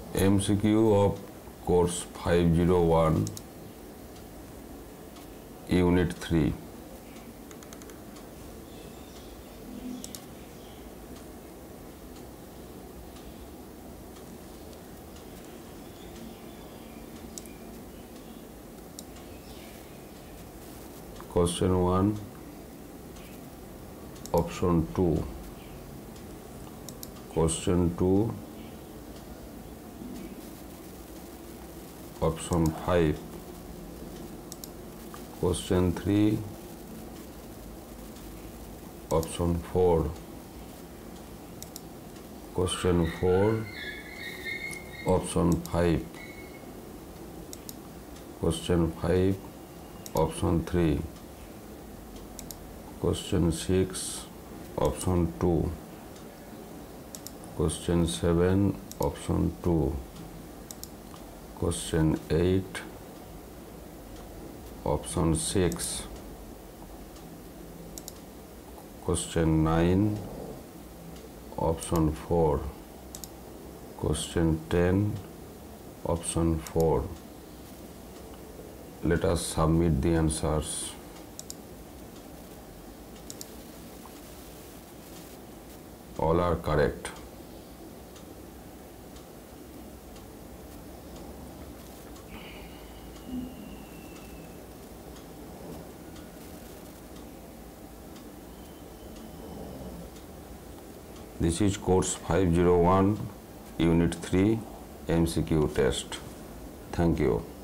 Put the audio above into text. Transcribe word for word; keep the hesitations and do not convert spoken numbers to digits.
M C Q of course five oh one, Unit three. Question one, option two. Question two, option five. Question three, option four. Question four, option five. Question five, option three. Question six, option two. Question seven, option two. Question eight, option six. Question nine, option four. Question ten, option four. Let us submit the answers. All are correct. This is course five oh one, Unit three, M C Q test. Thank you.